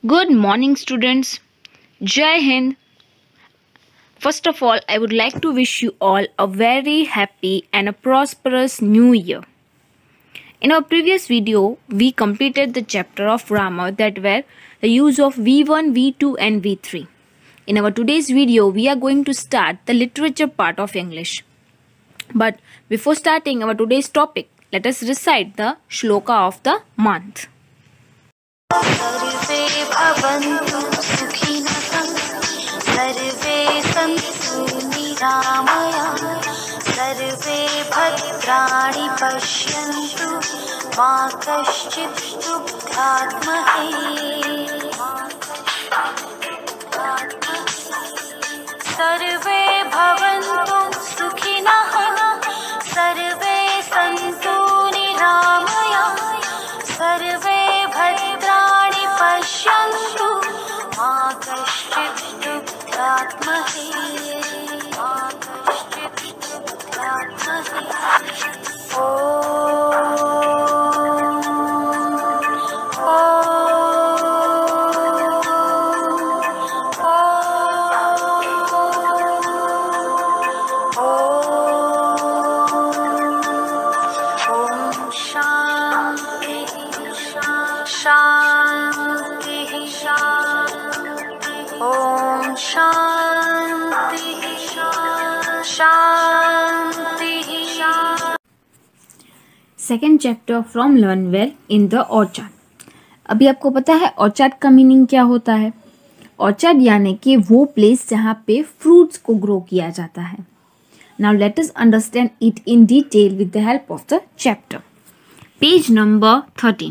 Good morning, students. Jai Hind. First of all, I would like to wish you all a very happy and a prosperous new year. In our previous video, we completed the chapter of grammar that were the use of V1, V2 and V3. In our today's video, we are going to start the literature part of English. But before starting our today's topic, let us recite the shloka of the month. सर्वे भवन्तु सुखिनः सर्वे सन्तु निरामयाः सर्वे भद्राणि पश्यन्तु मा कश्चित् दुःखात्महे सर्वे भवन्तु सुखिनः सर्वे सन्तु निरामयाः सर्वे भद्राणि पश्यन्तु मा कश्चित् दुःखात्महे second chapter from learn well in the orchard. अभी आपको पता है ऑर्चार्ड का मीनिंग क्या होता है. ऑर्चार्ड यानी कि वो प्लेस जहाँ पे फ्रूट्स को ग्रो किया जाता है. Now let us understand it in detail with the help of the chapter. Page number 13.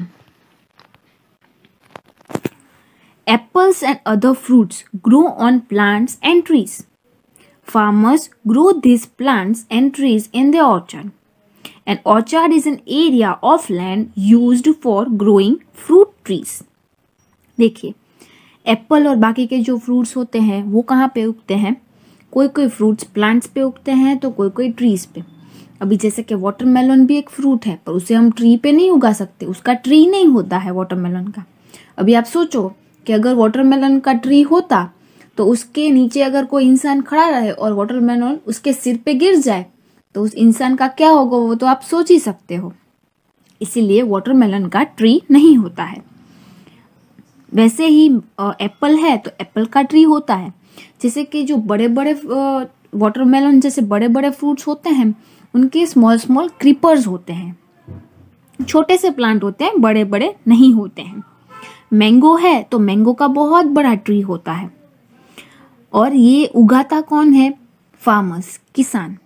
Apples and other fruits grow on plants and trees. Farmers grow these plants and trees in their orchard. An orchard is an area of land used for growing fruit trees. देखिए, apple और बाकी के जो fruits होते हैं वो कहाँ पे उगते हैं. कोई कोई फ्रूट्स प्लांट्स पे उगते हैं तो कोई कोई ट्रीज पे. अभी जैसे कि वाटरमेलन भी एक फ्रूट है पर उसे हम ट्री पे नहीं उगा सकते, उसका ट्री नहीं होता है वाटरमेलन का. अभी आप सोचो कि अगर वाटरमेलन का ट्री होता तो उसके नीचे अगर कोई इंसान खड़ा रहे और वाटरमेलन उसके सिर पे गिर जाए तो उस इंसान का क्या होगा वो तो आप सोच ही सकते हो. इसीलिए वाटरमेलन का ट्री नहीं होता है. वैसे ही एप्पल है तो एप्पल का ट्री होता है. जैसे कि जो बड़े बड़े वाटरमेलन जैसे बड़े बड़े फ्रूट्स होते हैं उनके स्मॉल स्मॉल क्रीपर्स होते हैं, छोटे से प्लांट होते हैं, बड़े बड़े नहीं होते हैं. मैंगो है तो मैंगो का बहुत बड़ा ट्री होता है. और ये उगाता कौन है? फार्मर्स, किसान.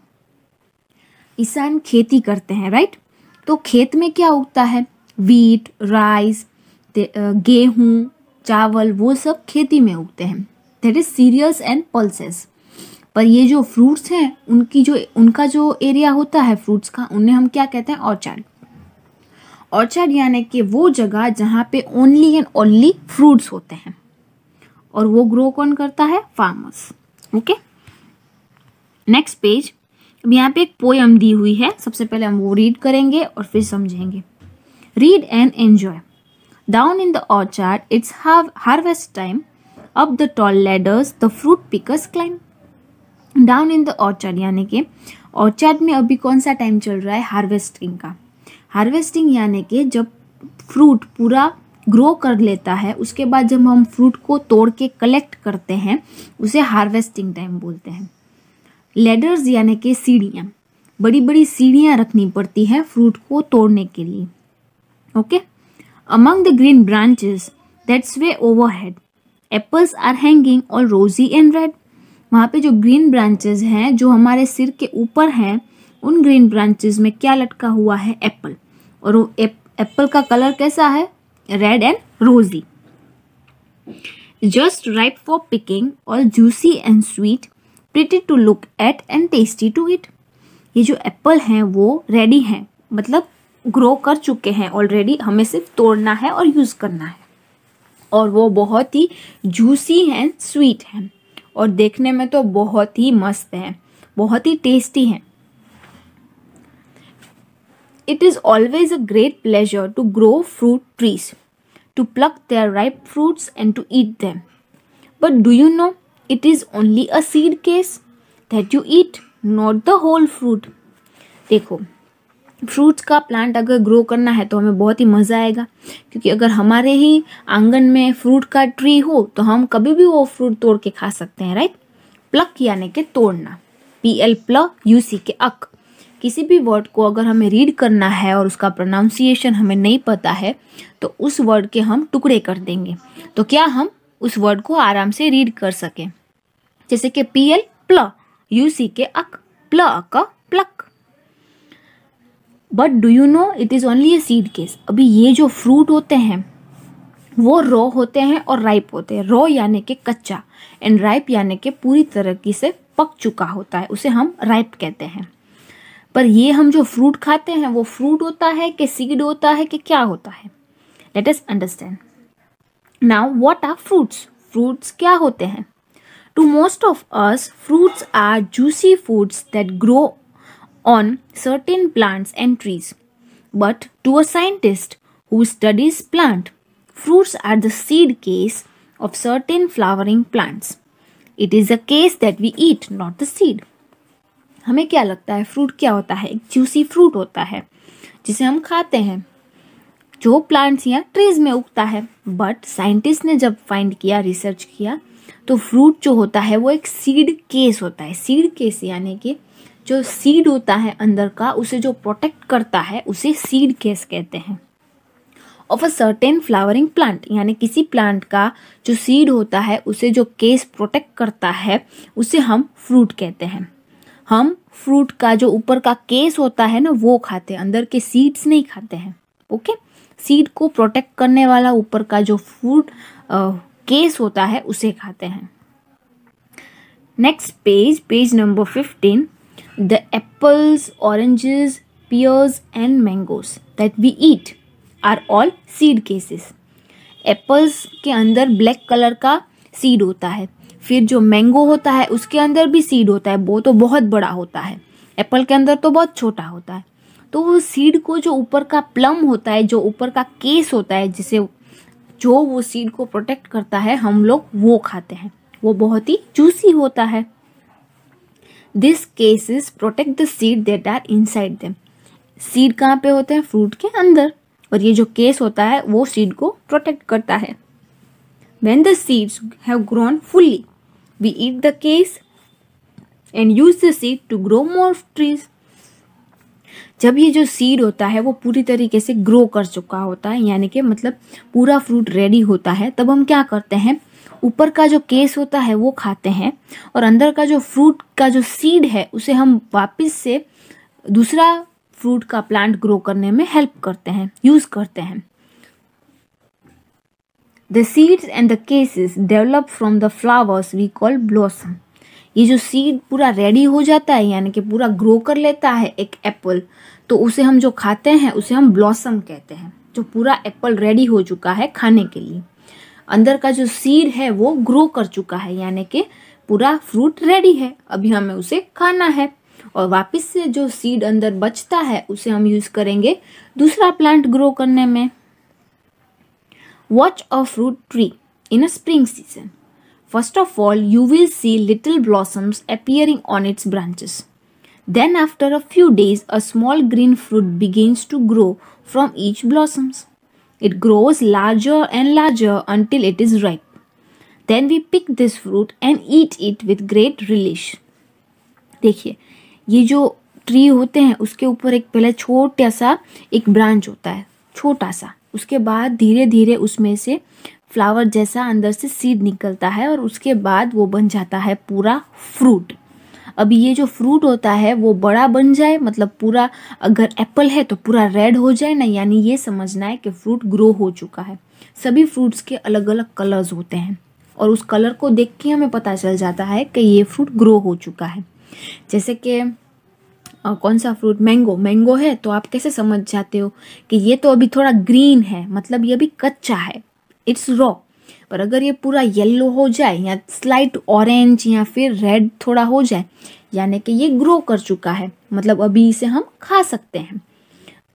किसान खेती करते हैं, राइट. तो खेत में क्या उगता है? वीट, राइस, गेहूं, चावल, वो सब खेती में उगते हैं. That is cereals and pulses. पर ये जो फ्रूट्स हैं उनका जो एरिया होता है फ्रूट्स का, उन्हें हम क्या कहते हैं? ऑर्चार्ड. ऑर्चार्ड यानी कि वो जगह जहाँ पे ओनली एंड ओनली फ्रूट्स होते हैं. और वो ग्रो कौन करता है? फार्मर्स. Okay, next page. अब यहाँ पे एक पोयम दी हुई है. सबसे पहले हम वो रीड करेंगे और फिर समझेंगे. Read and enjoy. Down in the orchard it's harvest time. Up the tall ladders the fruit pickers climb. Down in the orchard यानी कि ऑर्चार्ड में अभी कौन सा टाइम चल रहा है? हार्वेस्टिंग का. हार्वेस्टिंग यानी कि जब फ्रूट पूरा ग्रो कर लेता है उसके बाद जब हम फ्रूट को तोड़ के कलेक्ट करते हैं उसे हार्वेस्टिंग टाइम बोलते हैं. लेडर्स यानी कि सीढ़ियाँ, बड़ी बड़ी सीढ़ियाँ रखनी पड़ती हैं फ्रूट को तोड़ने के लिए. Okay. Among the green branches that's way overhead apples are hanging all rosy and red. वहाँ पे जो ग्रीन ब्रांचेस हैं जो हमारे सिर के ऊपर हैं उन ग्रीन ब्रांचेस में क्या लटका हुआ है? एप्पल. और वो एप्पल का कलर कैसा है? Red and rosy. Just ripe for picking, all juicy and sweet, pretty to look at and tasty to eat. ये जो एप्पल हैं वो रेडी हैं, मतलब ग्रो कर चुके हैं ऑलरेडी, हमें सिर्फ तोड़ना है और यूज करना है. और वो बहुत ही जूसी हैं, स्वीट हैं और देखने में तो बहुत ही मस्त हैं, बहुत ही टेस्टी हैं. It is always a great pleasure to grow fruit trees. to pluck their ripe fruits and to eat them. But do you know, it is only a seed case that you eat, not the whole fruit. देखो, fruits का plant अगर grow करना है तो हमें बहुत ही मज़ा आएगा, क्योंकि अगर हमारे ही आंगन में फ्रूट का ट्री हो तो हम कभी भी वो फ्रूट तोड़ के खा सकते हैं, राइट। प्लक यानी कि तोड़ना, PL के अक। किसी भी वर्ड को अगर हमें रीड करना है और उसका प्रोनाउंसिएशन हमें नहीं पता है तो उस वर्ड के हम टुकड़े कर देंगे, तो क्या हम उस वर्ड को आराम से रीड कर सकें। जैसे कि PL के अक, pluck. But do you know, it is only a seed case. अभी ये जो फ्रूट होते हैं वो रॉ होते हैं और राइप होते हैं। रॉ यानी कि कच्चा एंड राइप यानी कि पूरी तरीके से पक चुका होता है, उसे हम राइप कहते हैं। पर ये हम जो फ्रूट खाते हैं वो फ्रूट होता है कि सीड होता है कि क्या होता है? Let us understand. Now what are fruits? Fruits क्या होते हैं? To most of us fruits are juicy foods that grow on certain plants and trees. But to a scientist who studies plant, fruits are the seed case of certain flowering plants. It is a case that we eat, not the seed. हमें क्या लगता है fruit क्या होता है? एक juicy fruit होता है जिसे हम खाते हैं, जो प्लांट्स या ट्रीज में उगता है। बट साइंटिस्ट ने जब फाइंड किया, रिसर्च किया, तो फ्रूट जो होता है वो एक सीड केस होता है। सीड केस यानी कि जो सीड होता है अंदर का, उसे जो प्रोटेक्ट करता है उसे सीड केस कहते हैं। Of a certain flowering plant, यानी किसी प्लांट का जो सीड होता है उसे जो केस प्रोटेक्ट करता है उसे हम फ्रूट कहते हैं। हम फ्रूट का जो ऊपर का केस होता है ना वो खाते हैं, अंदर के सीड्स नहीं खाते हैं। ओके, सीड को प्रोटेक्ट करने वाला ऊपर का जो फ्रूट केस होता है उसे खाते हैं। Next page number 15। The apples, oranges, pears and mangoes that we eat are all seed cases. Apples के अंदर ब्लैक कलर का सीड होता है, फिर जो मैंगो होता है उसके अंदर भी सीड होता है, वो तो बहुत बड़ा होता है। एप्पल के अंदर तो बहुत छोटा होता है। तो वो सीड को जो ऊपर का प्लम होता है, जो ऊपर का केस होता है, जिसे जो वो सीड को प्रोटेक्ट करता है, हम लोग वो खाते हैं। वो बहुत ही जूसी होता है। These cases protect the seed that are inside them. Seed कहाँ पे होते हैं? फ्रूट के अंदर, और ये जो केस होता है वो सीड को प्रोटेक्ट करता है। When the seeds have grown fully, we eat the case and use the seed to grow more trees. जब ये जो सीड होता है वो पूरी तरीके से ग्रो कर चुका होता है, यानी कि मतलब पूरा फ्रूट रेडी होता है, तब हम क्या करते हैं, ऊपर का जो केस होता है वो खाते हैं और अंदर का जो फ्रूट का जो सीड है उसे हम वापस से दूसरा फ्रूट का प्लांट ग्रो करने में हेल्प करते हैं, यूज करते हैं। The seeds and the cases develop from the flowers we call blossom. ये जो सीड पूरा रेडी हो जाता है, यानी कि पूरा ग्रो कर लेता है एक एप्पल, तो उसे हम जो खाते हैं उसे हम ब्लॉसम कहते हैं। जो पूरा एप्पल रेडी हो चुका है खाने के लिए, अंदर का जो सीड है वो ग्रो कर चुका है, यानी कि पूरा फ्रूट रेडी है, अभी हमें उसे खाना है। और वापस से जो सीड अंदर बचता है उसे हम यूज करेंगे दूसरा प्लांट ग्रो करने में। Watch a fruit tree in a spring season. First of all, you will see little blossoms appearing on its branches. Then after a few days, a small green fruit begins to grow from each blossoms. It grows larger and larger until it is ripe. Then we pick this fruit and eat it with great relish. देखिए, ये जो tree होते हैं उसके ऊपर एक पहले छोटा सा एक ब्रांच होता है, छोटा सा, उसके बाद धीरे धीरे उसमें से फ्लावर जैसा अंदर से सीड निकलता है और उसके बाद वो बन जाता है पूरा फ्रूट। अभी ये जो फ्रूट होता है वो बड़ा बन जाए, मतलब पूरा, अगर एप्पल है तो पूरा रेड हो जाए ना, यानी ये समझना है कि फ्रूट ग्रो हो चुका है। सभी फ्रूट्स के अलग अलग कलर्स होते हैं और उस कलर को देख के हमें पता चल जाता है कि ये फ्रूट ग्रो हो चुका है। जैसे कि कौन सा फ्रूट, मैंगो है, तो आप कैसे समझ जाते हो कि ये तो अभी थोड़ा ग्रीन है, मतलब ये अभी कच्चा है, इट्स रॉ। पर अगर ये पूरा येलो हो जाए या स्लाइट ऑरेंज या फिर रेड थोड़ा हो जाए, यानी कि ये ग्रो कर चुका है, मतलब अभी इसे हम खा सकते हैं।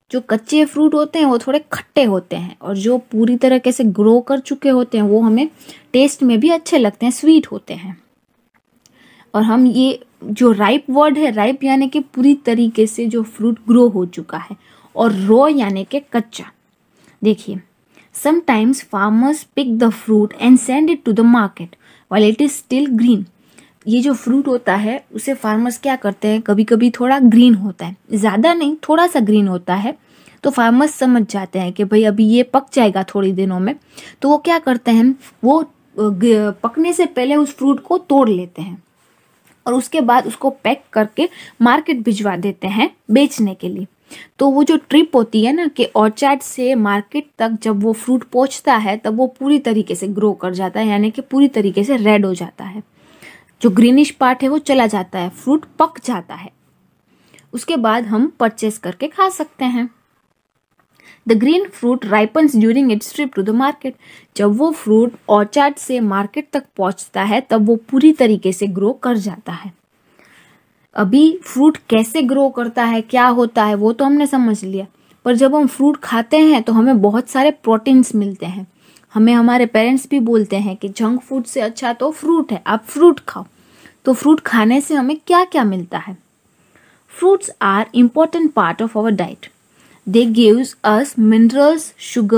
जो कच्चे फ्रूट होते हैं वो थोड़े खट्टे होते हैं, और जो पूरी तरीके से ग्रो कर चुके होते हैं वो हमें टेस्ट में भी अच्छे लगते हैं, स्वीट होते हैं। और हम ये जो राइप वर्ड है, राइप यानी कि पूरी तरीके से जो फ्रूट ग्रो हो चुका है, और रो यानी कि कच्चा। देखिए, sometimes farmers pick the fruit and send it to the market while it is still green. ये जो फ्रूट होता है उसे फार्मर्स क्या करते हैं, कभी कभी थोड़ा ग्रीन होता है, ज़्यादा नहीं, थोड़ा सा ग्रीन होता है, तो फार्मर्स समझ जाते हैं कि भाई अभी ये पक जाएगा थोड़ी दिनों में, तो वो क्या करते हैं, वो पकने से पहले उस फ्रूट को तोड़ लेते हैं और उसके बाद उसको पैक करके मार्केट भिजवा देते हैं बेचने के लिए। तो वो जो ट्रिप होती है ना कि ऑर्चार्ड से मार्केट तक जब वो फ्रूट पहुंचता है तब वो पूरी तरीके से ग्रो कर जाता है, यानी कि पूरी तरीके से रेड हो जाता है, जो ग्रीनिश पार्ट है वो चला जाता है, फ्रूट पक जाता है। उसके बाद हम परचेस करके खा सकते हैं। The green fruit ripens during its trip to the market. जब वो फ्रूट ऑर्चार्ड से मार्केट तक पहुंचता है तब वो पूरी तरीके से ग्रो कर जाता है। अभी फ्रूट कैसे ग्रो करता है, क्या होता है, वो तो हमने समझ लिया, पर जब हम फ्रूट खाते हैं तो हमें बहुत सारे प्रोटीन्स मिलते हैं। हमें हमारे पेरेंट्स भी बोलते हैं कि जंक फूड से अच्छा तो फ्रूट है, आप फ्रूट खाओ। तो फ्रूट खाने से हमें क्या क्या मिलता है? Fruits are important part of our diet. They gives us minerals,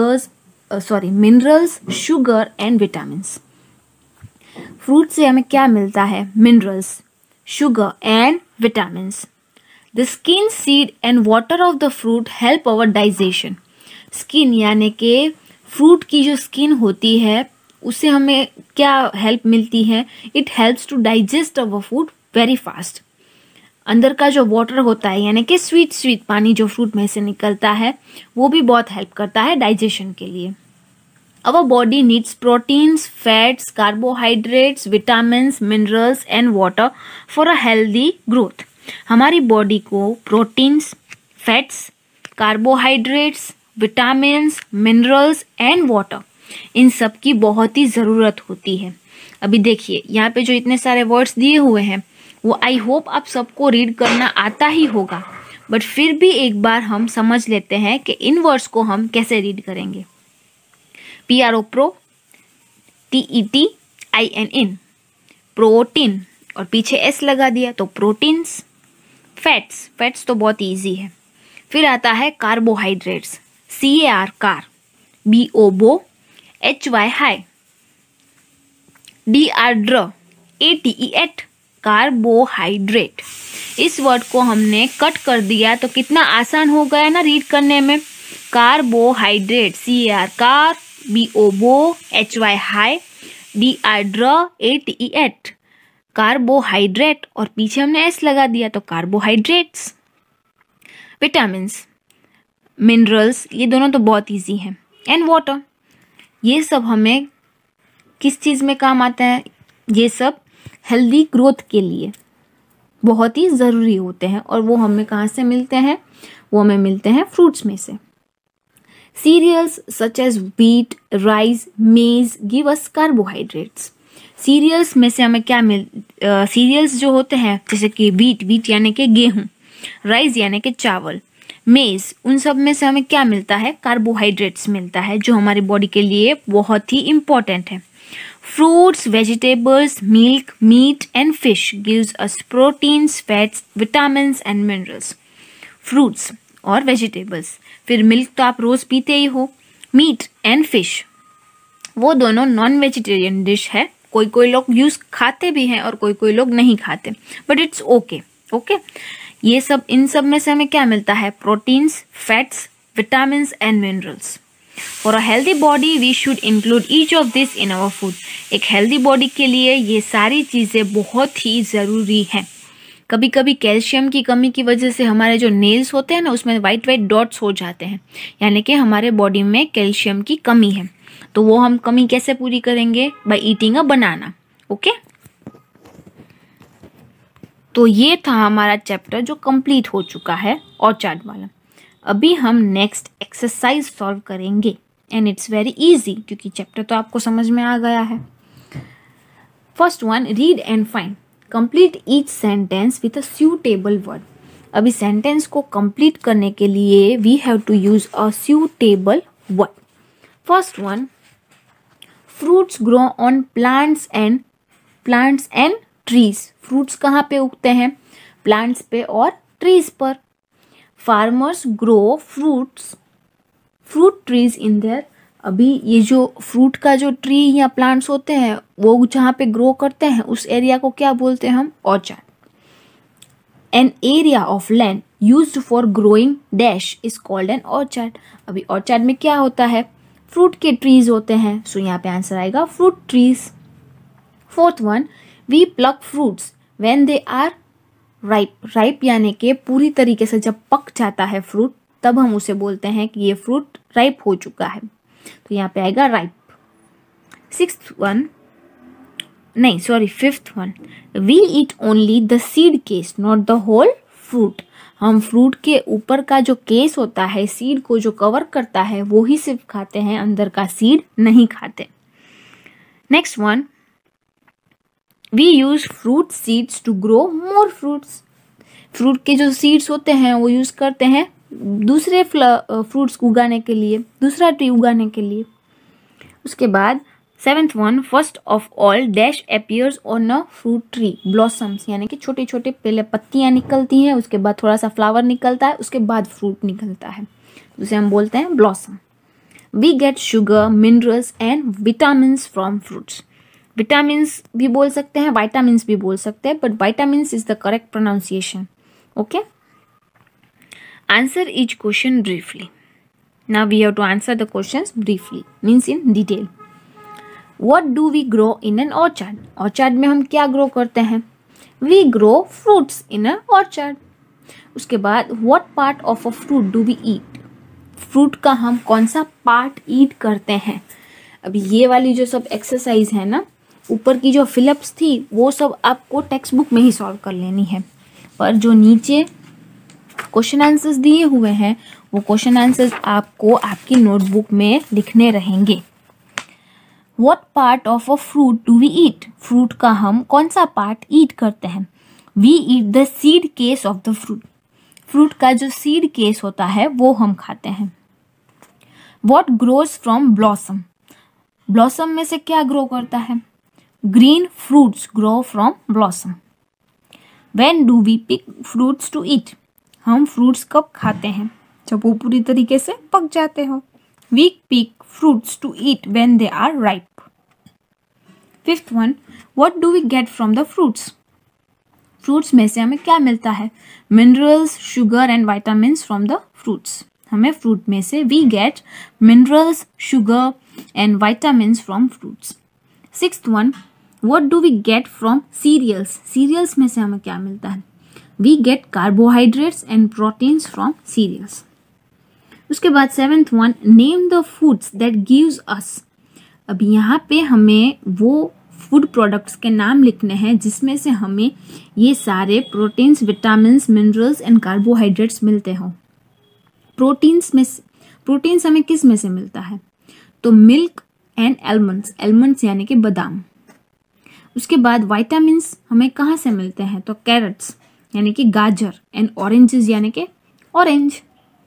sugar and vitamins. Fruit से हमें क्या मिलता है? Minerals, sugar and vitamins. The skin, seed and water of the fruit help our digestion. Skin यानी कि fruit की जो skin होती है उससे हमें क्या हेल्प मिलती है? It helps to digest our food very fast. अंदर का जो वाटर होता है यानी कि स्वीट पानी जो फ्रूट में से निकलता है वो भी बहुत हेल्प करता है डाइजेशन के लिए। Our body needs proteins, fats, carbohydrates, vitamins, minerals and water for a healthy growth. हमारी बॉडी को proteins, fats, carbohydrates, vitamins, minerals and water, इन सब की बहुत ही ज़रूरत होती है। अभी देखिए यहाँ पे जो इतने सारे वर्ड्स दिए हुए हैं वो आई होप आप सबको रीड करना आता ही होगा, बट फिर भी एक बार हम समझ लेते हैं कि इन वर्ड्स को हम कैसे रीड करेंगे। PRO प्रो, TETINN, प्रोटीन, और पीछे S लगा दिया तो प्रोटीन्स। फैट्स तो बहुत इजी है। फिर आता है कार्बोहाइड्रेट्स, CAR कार, BO बो, HY हाई, DR ड्र, ATE एट, कार्बोहाइड्रेट। इस वर्ड को हमने कट कर दिया तो कितना आसान हो गया ना रीड करने में। कार्बोहाइड्रेट, CAR कार, BO बो, HY हाई, DR ड्र, ATE एट, कार्बोहाइड्रेट, और पीछे हमने S लगा दिया तो कार्बोहाइड्रेट्स। विटामिन्स, मिनरल्स, ये दोनों तो बहुत इजी हैं, एंड वाटर, ये सब हमें किस चीज़ में काम आता है? ये सब हेल्दी ग्रोथ के लिए बहुत ही ज़रूरी होते हैं, और वो हमें कहाँ से मिलते हैं? वो हमें मिलते हैं फ्रूट्स में से। Cereals such as wheat, rice, maize give us carbohydrates. Cereals में से हमें क्या सीरियल्स जो होते हैं जैसे कि व्हीट यानी कि गेहूं, राइस यानी कि चावल, मेज, उन सब में से हमें क्या मिलता है? कार्बोहाइड्रेट्स मिलता है, जो हमारी बॉडी के लिए बहुत ही इम्पोर्टेंट है। Fruits, vegetables, milk, meat and fish gives us proteins, fats, vitamins and minerals. Fruits और वेजिटेबल्स, फिर मिल्क तो आप रोज पीते ही हो, मीट एंड फिश वो दोनों नॉन वेजिटेरियन डिश है। कोई लोग यूज खाते भी हैं और कोई लोग नहीं खाते, बट इट्स ओके। ये सब, इन सब में से हमें क्या मिलता है? Proteins, fats, vitamins and minerals. For a healthy body we should include each of this in our food. एक हेल्दी बॉडी के लिए ये सारी चीज़ें बहुत ही ज़रूरी हैं। कभी कभी कैल्शियम की कमी की वजह से हमारे जो नेल्स होते हैं ना उसमें वाइट डॉट्स हो जाते हैं, यानी कि हमारे बॉडी में कैल्शियम की कमी है। तो वो हम कमी कैसे पूरी करेंगे? By eating a banana. Okay, तो ये था हमारा चैप्टर जो कंप्लीट हो चुका है ऑर्चार्ड वाला। अभी हम नेक्स्ट एक्सरसाइज सॉल्व करेंगे, एंड इट्स वेरी इजी क्योंकि चैप्टर तो आपको समझ में आ गया है। First one, read and find, complete each sentence with a suitable word. अभी सेंटेंस को कंप्लीट करने के लिए we have to use a suitable word. First one, fruits grow on plants and trees. Fruits कहाँ पे उगते हैं? प्लांट्स पे और ट्रीज पर. Farmers grow fruit trees in their. अभी ये जो फ्रूट का जो ट्री या प्लांट्स होते हैं वो जहाँ पे ग्रो करते हैं उस एरिया को क्या बोलते हैं हम? Orchard. An area of land used for growing dash is called an orchard. अभी ऑर्चर्ड में क्या होता है? फ्रूट के ट्रीज होते हैं. सो यहाँ पे आंसर आएगा fruit trees. Fourth one, we pluck fruits when they are ripe. Ripe यानी कि पूरी तरीके से जब पक जाता है फ्रूट तब हम उसे बोलते हैं कि ये फ्रूट राइप हो चुका है. तो यहाँ पे आएगा ripe. Fifth one, we eat only the seed case not the whole fruit. हम फ्रूट के ऊपर का जो केस होता है, सीड को जो कवर करता है, वो ही सिर्फ खाते हैं, अंदर का सीड नहीं खाते. Next one, we use fruit seeds to grow more fruits. Fruit के जो सीड्स होते हैं वो यूज करते हैं दूसरे फ्रूट्स उगाने के लिए, दूसरा ट्री उगाने के लिए. उसके बाद seventh one, first of all dash appears on a fruit tree. Blossoms यानी कि छोटे छोटे पहले पत्तियां निकलती हैं, उसके बाद थोड़ा सा फ्लावर निकलता है, उसके बाद फ्रूट निकलता है, उसे हम बोलते हैं blossom. We get sugar, minerals and vitamins from fruits. Vitamins भी बोल सकते हैं, वाइटामिन्स भी बोल सकते हैं, but vitamins is the correct pronunciation. Okay. Answer each question briefly. Now we have to answer the questions briefly, means in detail. What do we grow in an orchard? Orchard में हम क्या grow करते हैं? We grow fruits in an orchard. उसके बाद what part of a fruit do we eat? Fruit का हम कौन सा part eat करते हैं? अभी ये वाली जो सब एक्सरसाइज है ना, ऊपर की जो फिलअप्स थी वो सब आपको टेक्स्ट बुक में ही सॉल्व कर लेनी है, पर जो नीचे क्वेश्चन आंसर्स दिए हुए हैं वो क्वेश्चन आंसर्स आपको आपकी नोटबुक में लिखने रहेंगे. What part of a fruit do we eat? Fruit का हम कौन सा पार्ट ईट करते हैं? We eat the seed case of the fruit. Fruit का जो सीड केस होता है वो हम खाते हैं. What grows from blossom? Blossom में से क्या ग्रो करता है? Green fruits grow from blossom. When do we pick fruits to eat? हम फ्रूट्स कब खाते हैं? जब वो पूरी तरीके से पक जाते हो. We pick fruits to eat when they are ripe. Fifth one, what do we get from the fruits? Fruits में से हमें क्या मिलता है? Minerals, sugar and vitamins from the fruits. हमें फ्रूट में से we get minerals, sugar and vitamins from fruits. Sixth one, what do we get from cereals? Cereals में से हमें क्या मिलता है? We get carbohydrates and proteins from serials. उसके बाद seventh one, name the foods that gives us. अभी यहाँ पे हमें वो फूड प्रोडक्ट्स के नाम लिखने हैं जिसमें से हमें ये सारे proteins, vitamins, minerals and carbohydrates मिलते हों. प्रोटीन्स हमें किस में से मिलता है? तो मिल्क एंड एलमंड्स. एलमंड्स यानी कि बादाम. उसके बाद वाइटामिन्स हमें कहाँ से मिलते हैं? तो कैरेट्स यानी कि गाजर एंड ऑरेंजेस यानी कि ऑरेंज.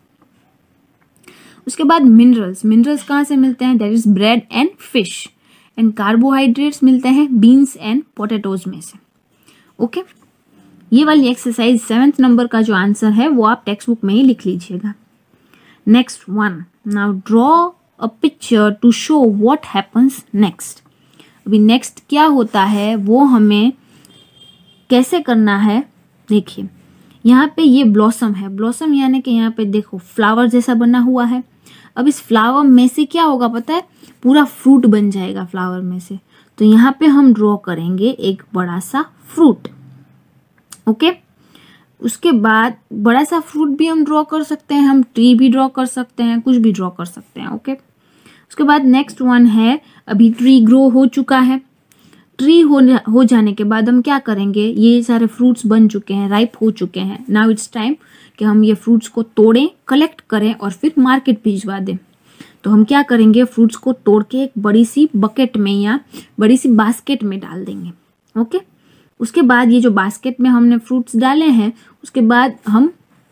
उसके बाद मिनरल्स कहाँ से मिलते हैं? That is bread and fish. And carbohydrates मिलते हैं बीन्स एंड पोटैटोज में से. ओके. ये वाली एक्सरसाइज 7th नंबर का जो आंसर है वो आप टेक्स्ट बुक में ही लिख लीजिएगा. Next one, now draw a picture to show what happens next. अभी नेक्स्ट क्या होता है वो हमें कैसे करना है. देखिए यहाँ पे ये ब्लॉसम है. ब्लॉसम यानी कि यहाँ पे देखो फ्लावर जैसा बना हुआ है. अब इस फ्लावर में से क्या होगा पता है? पूरा फ्रूट बन जाएगा फ्लावर में से. तो यहाँ पे हम ड्रॉ करेंगे एक बड़ा सा फ्रूट. ओके. उसके बाद बड़ा सा फ्रूट भी हम ड्रॉ कर सकते हैं, हम ट्री भी ड्रॉ कर सकते हैं, कुछ भी ड्रॉ कर सकते हैं. ओके. उसके बाद नेक्स्ट वन है, अभी ट्री ग्रो हो चुका है. ट्री हो जाने के बाद हम क्या करेंगे? ये सारे फ्रूट्स बन चुके हैं, राइप हो चुके हैं. नाउ इट्स टाइम कि हम ये फ्रूट्स को तोड़ें, कलेक्ट करें और फिर मार्केट भिजवा दें. तो हम क्या करेंगे? फ्रूट्स को तोड़ के एक बड़ी सी बकेट में या बड़ी सी बास्केट में डाल देंगे. ओके. उसके बाद ये जो बास्केट में हमने फ्रूट्स डाले हैं उसके बाद हम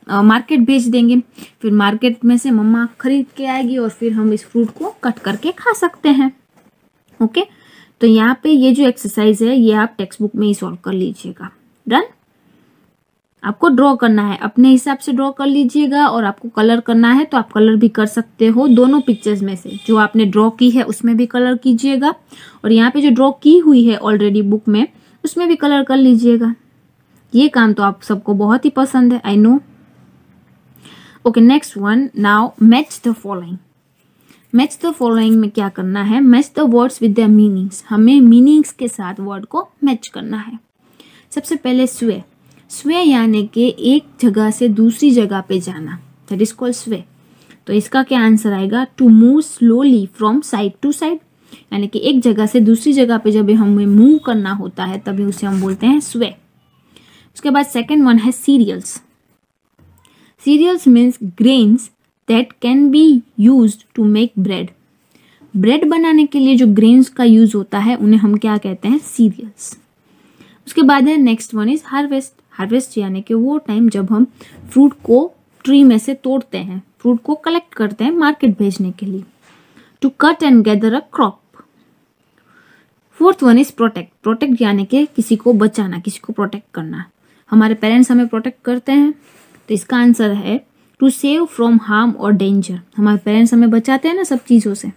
मार्केट भेज देंगे, फिर मार्केट में से मम्मा खरीद के आएगी और फिर हम इस फ्रूट को कट करके खा सकते हैं। ओके, तो यहाँ पे ये जो एक्सरसाइज है ये आप टेक्स्ट बुक में ही सॉल्व कर लीजिएगा। डन। आपको ड्रॉ करना है, अपने हिसाब से ड्रॉ कर लीजिएगा, और आपको कलर करना है तो आप कलर भी कर सकते हो। दोनों पिक्चर्स में से जो आपने ड्रॉ की है उसमें भी कलर कीजिएगा, और यहाँ पे जो ड्रॉ की हुई है ऑलरेडी बुक में उसमें भी कलर कर लीजिएगा। ये काम तो आप सबको बहुत ही पसंद है, I know. Okay, next one, now match the following. Match the following में क्या करना है? Match the words with the meanings. हमें मीनिंग्स के साथ वर्ड को मैच करना है। सबसे पहले स्वे। स्वे यानी कि एक जगह से दूसरी जगह पे जाना, दैट इज कॉल्ड स्वे। तो इसका क्या आंसर आएगा? To move slowly from side to side, यानी कि एक जगह से दूसरी जगह पे जब हमें मूव करना होता है तभी उसे हम बोलते हैं स्वे। उसके बाद सेकेंड वन है cereals. Cereals means grains that can be used to make bread. Bread बनाने के लिए जो ग्रेन्स का यूज होता है उन्हें हम क्या कहते हैं? सीरियल्स। उसके बाद है next one is harvest. Harvest यानी कि वो टाइम जब हम फ्रूट को ट्री में से तोड़ते हैं, फ्रूट को कलेक्ट करते हैं मार्केट भेजने के लिए। To cut and gather a crop. Fourth one is protect. Protect यानी कि किसी को बचाना, किसी को प्रोटेक्ट करना। हमारे पेरेंट्स हमें प्रोटेक्ट करते हैं, तो इसका आंसर है टू सेव फ्रॉम हार्म और डेंजर। हमारे पेरेंट्स हमें बचाते हैं ना सब चीजों से।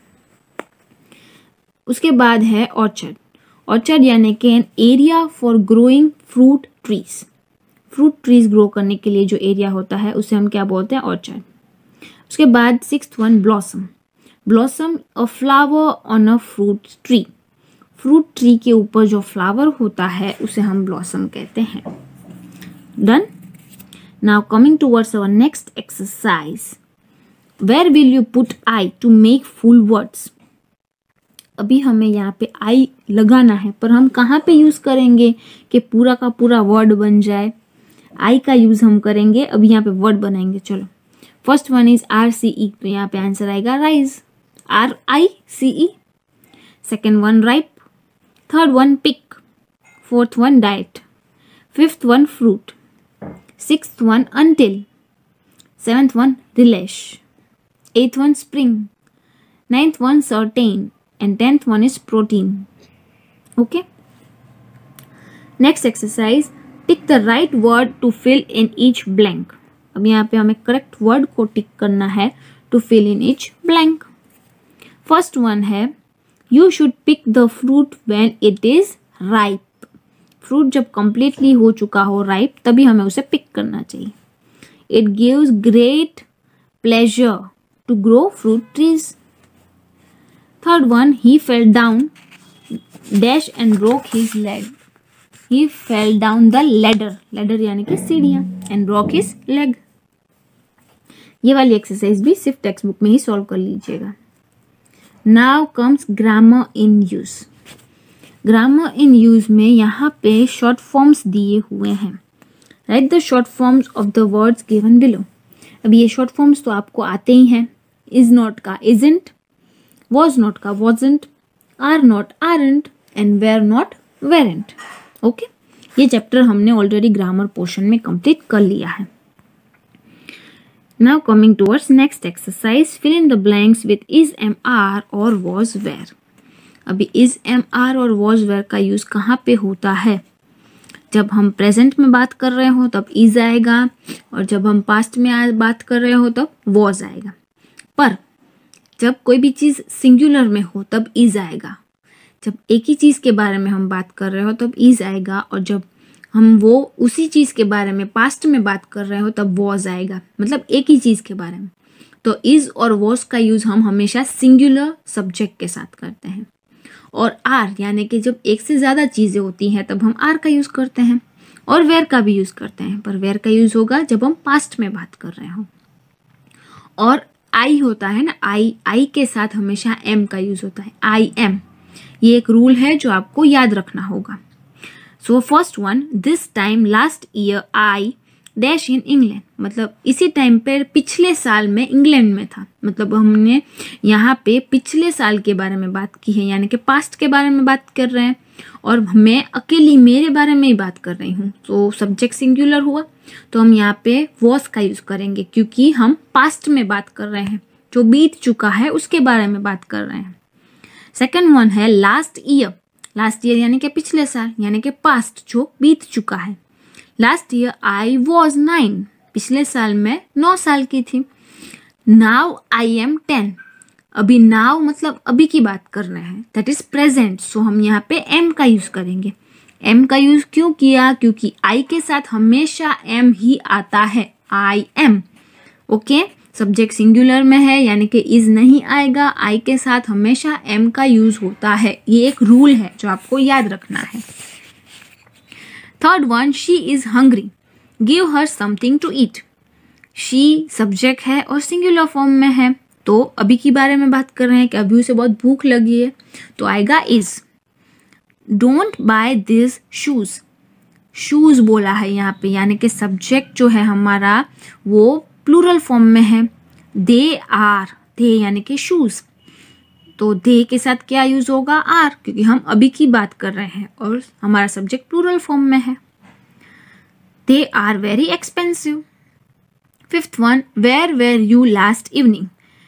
उसके बाद है ऑर्चर्ड। ऑर्चर्ड यानी कि an area for growing fruit trees. Fruit trees grow करने के लिए जो एरिया होता है उसे हम क्या बोलते हैं? ऑर्चर्ड। उसके बाद sixth one blossom. Blossom a flower on a fruit tree. Fruit tree के ऊपर जो फ्लावर होता है उसे हम ब्लॉसम कहते हैं। Done. Now coming towards our next exercise, where will you put I to make full words. अभी हमें यहाँ पे आई लगाना है, पर हम कहाँ पे यूज करेंगे कि पूरा का पूरा वर्ड बन जाए? आई का यूज हम करेंगे, अभी यहाँ पे वर्ड बनाएंगे। चलो, फर्स्ट वन इज RCE, तो यहाँ पे आंसर आएगा rise, RICE। Second one ripe, third one pick, fourth one diet, fifth one fruit, sixth one until, seventh one relish, eighth one spring, ninth one certain, and 10th one is protein. Okay, next exercise, tick the right word to fill in each blank. अब यहाँ पे हमें correct word को टिक करना है to fill in each blank. First one है you should pick the fruit when it is ripe. Fruit जब completely हो चुका हो ripe तभी हमें उसे पिक करना चाहिए. It gives great pleasure to grow fruit trees. Third one, he fell down dash and broke his leg. He fell down the ladder. Ladder यानी कि सीढ़ियाँ, and broke his leg. ये वाली एक्सरसाइज भी सिर्फ टेक्स्ट बुक में ही solve कर लीजिएगा। Now comes grammar in use. Grammar in use में यहाँ पे short forms दिए हुए हैं। Write the short forms of the words given below. अब ये short forms तो आपको आते ही हैं। Is not का isn't, was not का wasn't, are not aren't, and were not weren't. Okay, ये चैप्टर हमने ऑलरेडी ग्रामर पोर्शन में कंप्लीट कर लिया है। Now coming towards next exercise, fill in the blanks with is, am, are और was, were. अभी is, am, are और was, were का यूज कहाँ पे होता है? जब हम प्रेजेंट में बात कर रहे हो तब इज आएगा, और जब हम पास्ट में बात कर रहे हो तब वॉज आएगा। पर जब कोई भी चीज सिंगुलर में हो तब इज आएगा। जब एक ही चीज के बारे में हम बात कर रहे हो तब इज आएगा, और जब हम वो उसी चीज के बारे में पास्ट में बात कर रहे हो तब वॉज आएगा, मतलब एक ही चीज के बारे में। तो इज और वॉज का यूज हम हमेशा सिंगुलर सब्जेक्ट के साथ करते हैं। और आर यानी कि जब एक से ज्यादा चीजें होती हैं तब हम आर का यूज करते हैं, और वेयर का भी यूज करते हैं, पर वेयर का यूज होगा जब हम पास्ट में बात कर रहे हो। और आई होता है ना, आई के साथ हमेशा एम का यूज होता है, आई एम। ये एक रूल है जो आपको याद रखना होगा। So first one, this time last year I dash in England, मतलब इसी टाइम पे पिछले साल में इंग्लैंड में था। मतलब हमने यहाँ पे पिछले साल के बारे में बात की है, यानी कि पास्ट के बारे में बात कर रहे हैं, और मैं अकेली मेरे बारे में ही बात कर रही हूँ। तो सब्जेक्ट सिंगुलर हुआ, तो हम यहाँ पे वॉज का यूज करेंगे, क्योंकि हम पास्ट में बात कर रहे हैं, जो बीत चुका है उसके बारे में बात कर रहे हैं। सेकेंड वन है लास्ट ईयर। लास्ट ईयर यानी कि पिछले साल, यानी कि पास्ट जो बीत चुका है। लास्ट ईयर आई वॉज 9, पिछले साल मैं 9 साल की थी। नाउ आई एम 10, अभी नाउ मतलब अभी की बात कर रहे हैं, दैट इज प्रेजेंट, सो हम यहाँ पे एम का यूज करेंगे। एम का यूज क्यों किया? क्योंकि आई के साथ हमेशा एम ही आता है, I am. Okay, subject singular में है यानी कि इज नहीं आएगा, आई के साथ हमेशा एम का यूज होता है। ये एक रूल है जो आपको याद रखना है। Third one, she is hungry, give her something to eat. She subject है और सिंगुलर फॉर्म में है, तो अभी की बारे में बात कर रहे हैं कि अभी उसे बहुत भूख लगी है, तो आएगा is. Don't buy this shoes, shoes बोला है यहाँ पे, यानी कि सब्जेक्ट जो है हमारा वो प्लूरल फॉर्म में है। दे आर, दे यानी कि शूज, तो दे के साथ क्या यूज होगा? आर, क्योंकि हम अभी की बात कर रहे हैं और हमारा सब्जेक्ट प्लूरल फॉर्म में है। They are very expensive. Fifth one, where were you last evening.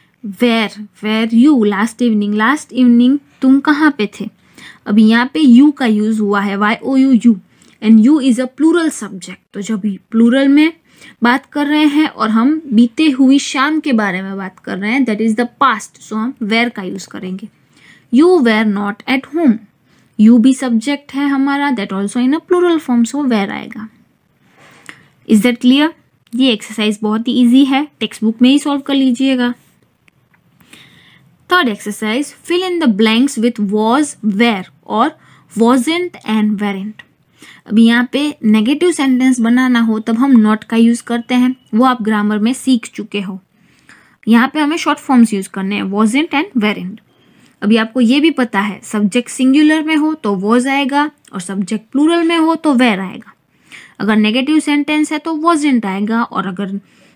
Were you last evening, last evening तुम कहाँ पे थे? अभी यहाँ पे यू का यूज हुआ है, YOU, and you is a plural subject, तो जब प्लूरल में बात कर रहे हैं और हम बीते हुई शाम के बारे में बात कर रहे हैं, that is the past, so हम वेर का यूज करेंगे। You were not at home, you भी सब्जेक्ट है हमारा, that also in a plural form, so were आएगा। Is that clear? ये एक्सरसाइज बहुत ही ईजी है, टेक्स्ट बुक में ही सॉल्व कर लीजिएगा। Third exercise, fill in the blanks with was, were और वॉजेंट एंड वेरेंट। अभी यहाँ पे नेगेटिव सेंटेंस बनाना हो तब हम नॉट का यूज करते हैं, वो आप ग्रामर में सीख चुके हो। यहाँ पे हमें शॉर्ट फॉर्म्स यूज करने हैं, वॉजेंट एंड वेरेंट। अभी आपको ये भी पता है सब्जेक्ट सिंगुलर में हो तो वॉज आएगा और सब्जेक्ट प्लूरल में हो तो वेर आएगा। अगर नेगेटिव सेंटेंस है तो वॉजेंट आएगा, और अगर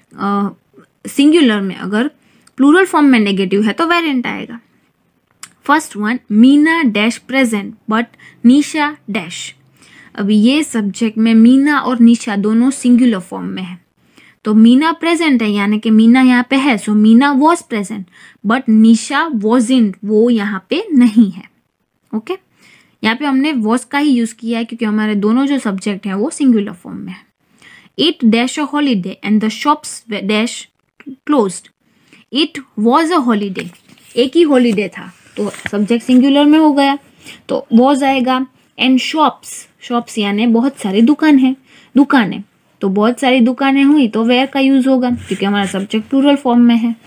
सिंगुलर में अगर प्लूरल फॉर्म में नेगेटिव है तो वेरेंट आएगा। First one, Meena dash present but Nisha dash. अभी ये सब्जेक्ट में मीना और निशा दोनों सिंगुलर फॉर्म में है, तो मीना प्रेजेंट है यानी कि मीना यहाँ पे है, so Meena was present, but Nisha wasn't, वो यहाँ पे नहीं है। ओके, यहाँ पे हमने वॉज का ही यूज किया है क्योंकि हमारे दोनों जो सब्जेक्ट हैं वो सिंगुलर फॉर्म में है। It dash a holiday and the shops dash closed. It was a holiday, एक ही हॉलीडे था, तो सब्जेक्ट सिंगुलर में हो गया तो वॉज आएगा। एंड शॉप्स यानी बहुत सारी दुकानें, तो बहुत सारी दुकानें हुई तो वेयर का यूज होगा क्योंकि हमारा सब्जेक्ट प्लूरल फॉर्म में है।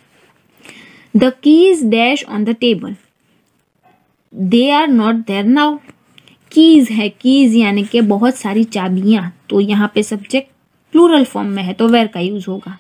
The keys dash on the table, they are not there now. Keys है, कीज यानी कि बहुत सारी चाबियां, तो यहाँ पे सब्जेक्ट प्लूरल फॉर्म में है तो वेयर का यूज होगा।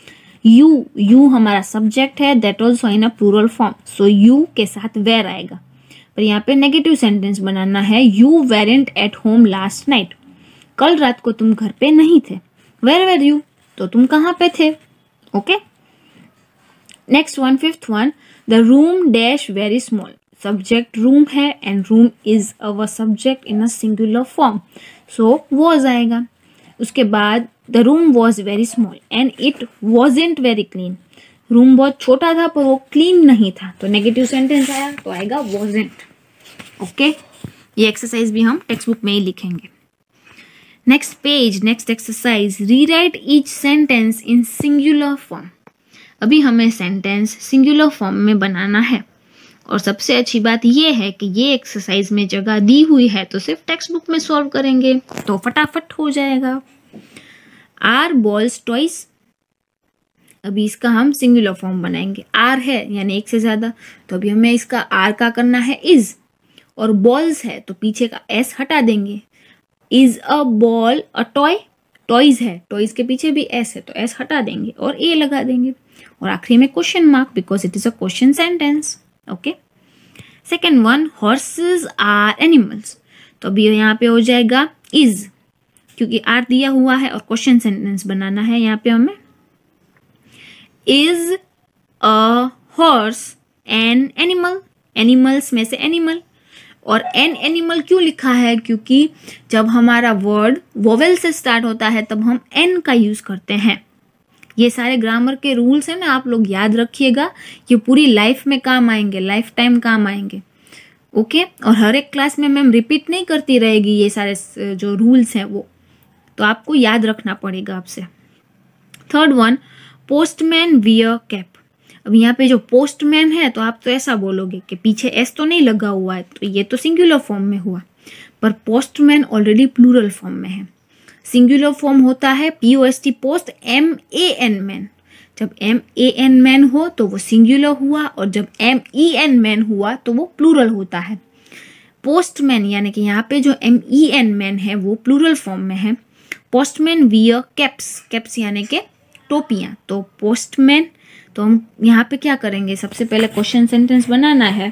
यू हमारा सब्जेक्ट है, that also in a plural form, so you के साथ वेयर आएगा। पर यहाँ पे नेगेटिव सेंटेंस बनाना है, you weren't at home last night. कल रात को तुम घर पे नहीं थे। वेयर वेर यू, तो तुम कहाँ पे थे। Okay, next one, fifth one, the room dash very small. Subject room है and room is our subject in a singular form, so was आएगा। उसके बाद the room was very small and it wasn't very clean. Room बहुत छोटा था पर वो clean नहीं था, तो नेगेटिव सेंटेंस आया तो आएगा वॉजेंट। ओके, ये एक्सरसाइज भी हम टेक्स्ट बुक में ही लिखेंगे। Next page, next exercise, rewrite each sentence in singular form. अभी हमें सेंटेंस सिंगुलर फॉर्म में बनाना है, और सबसे अच्छी बात यह है कि ये एक्सरसाइज में जगह दी हुई है तो सिर्फ टेक्स्ट बुक में सॉल्व करेंगे तो फटाफट हो जाएगा। आर बॉल्स टॉयज, अभी इसका हम सिंगुलर फॉर्म बनाएंगे। आर है यानी एक से ज्यादा, तो अभी हमें इसका आर का करना है इज, और बॉल्स है तो पीछे का एस हटा देंगे। Is a ball a toy, toys है, टॉयज के पीछे भी एस है तो एस हटा देंगे और ए लगा देंगे, और आखिरी में question mark because it is a question sentence. Okay, second one, horses are animals, तो अभी यहाँ पे हो जाएगा इज, क्योंकि आर दिया हुआ है और क्वेश्चन सेंटेंस बनाना है यहाँ पे हमें। Is a horse an animal, animals में से एनिमल। और एन एनिमल क्यों लिखा है? क्योंकि जब हमारा वर्ड वोवेल से स्टार्ट होता है तब हम एन का यूज करते हैं। ये सारे ग्रामर के रूल्स हैं ना, आप लोग याद रखिएगा, ये पूरी लाइफ में काम आएंगे, लाइफ टाइम काम आएंगे। ओके, और हर एक क्लास में मैम रिपीट नहीं करती रहेगी ये सारे जो रूल्स हैं वो, तो आपको याद रखना पड़ेगा आपसे। Third one, postman wear cap. अब यहाँ पे जो पोस्टमैन है तो आप तो ऐसा बोलोगे कि पीछे एस तो नहीं लगा हुआ है, तो ये तो सिंगुलर फॉर्म में हुआ, पर पोस्टमैन ऑलरेडी प्लूरल फॉर्म में है। सिंगुलर फॉर्म होता है POST पोस्ट, MAN मैन। जब MAN मैन हो तो वो सिंगुलर हुआ, और जब MEN मैन हुआ तो वो प्लूरल होता है। पोस्टमैन यानी कि यहाँ पे जो MEN मैन है वो प्लूरल फॉर्म में है। पोस्टमैन वियर कैप्स, कैप्स यानी कि टोपियाँ, तो पोस्टमैन। तो हम यहाँ पे क्या करेंगे, सबसे पहले क्वेश्चन सेंटेंस बनाना है।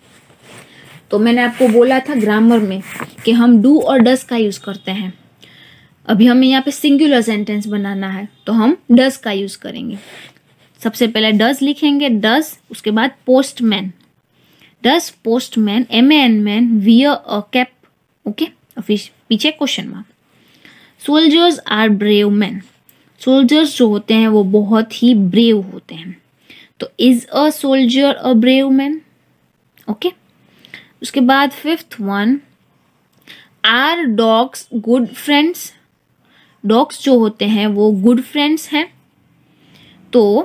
तो मैंने आपको बोला था ग्रामर में कि हम डू और डस का यूज करते हैं। अभी हमें यहाँ पे सिंगुलर सेंटेंस बनाना है तो हम डस का यूज करेंगे। सबसे पहले डस लिखेंगे, डस, उसके बाद postman, does postman MAN man wear a cap. Okay, फिर पीछे question mark. Soldiers are brave man, soldiers जो होते हैं वो बहुत ही ब्रेव होते हैं, तो is a soldier a brave man. Okay, उसके बाद fifth one, are dogs good friends. Dogs जो होते हैं वो गुड फ्रेंड्स हैं, तो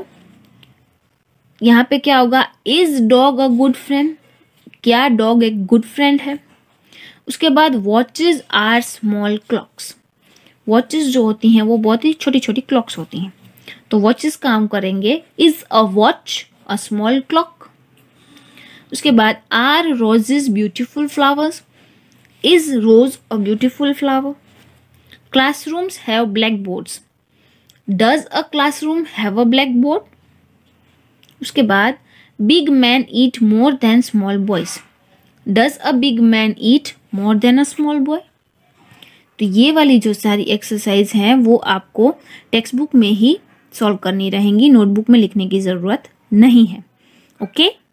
यहाँ पे क्या होगा, is dog a good friend, क्या डॉग एक गुड फ्रेंड है। उसके बाद watches are small clocks, watches जो होती हैं वो बहुत ही छोटी छोटी क्लॉक्स होती हैं, तो वॉचेस का हम करेंगे is a watch a small clock. उसके बाद are roses beautiful flowers, is rose a beautiful flower. Classrooms have blackboards, does a classroom have a blackboard. उसके बाद big man eat more than small boys, does a big man eat more than a small boy. तो ये वाली जो सारी exercise हैं वो आपको टेक्स्ट बुक में ही सॉल्व करनी रहेंगी, नोटबुक में लिखने की ज़रूरत नहीं है। ओके।